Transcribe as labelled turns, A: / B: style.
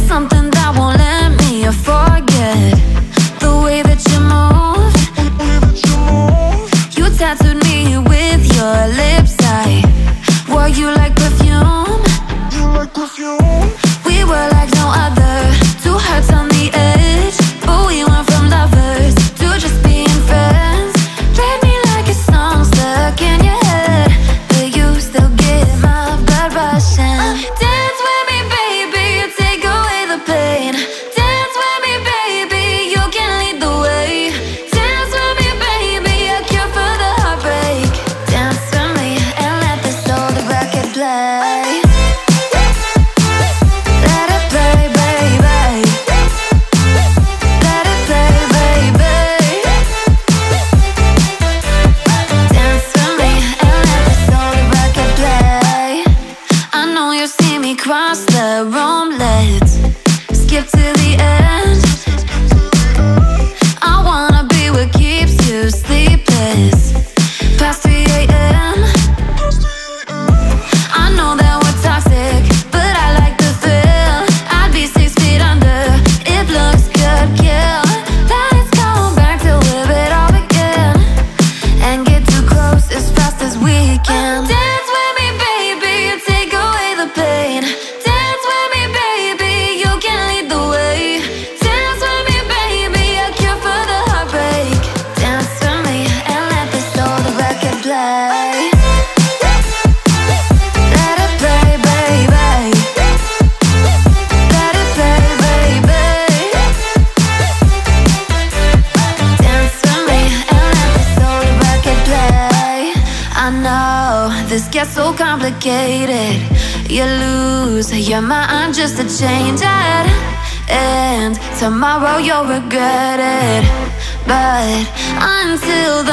A: something that won't let me forget the way that you move. You tattooed me with your lips. I wore you like perfume. We were like no other, two hearts on the edge, but we went from lovers to just being friends. Played me like a song stuck in your head, but you still get my blood rushing. Dance with me, baby, you take away the pain. Dance with me, baby, you can lead the way. Dance with me, baby, a cure for the heartbreak. Dance with me and let this old record play. Cross the room, let's skip to the end. I wanna be what keeps you sleepless past 3 a.m. I know that we're toxic, but I like the thrill. I'd be 6 feet under, it looks good, kill. Let's go back to where it all began and get too close as fast as we can. Dance with me, baby, you take away the pain. Dance with me, baby, you can lead the way. Dance with me, baby, a cure for the heartbreak. Dance with me and let this old record play. Let it play, baby. Let it play, baby. Dance with me and let this old record play. I know this gets so complicated. You lose your mind just to change it, and tomorrow you'll regret it. But until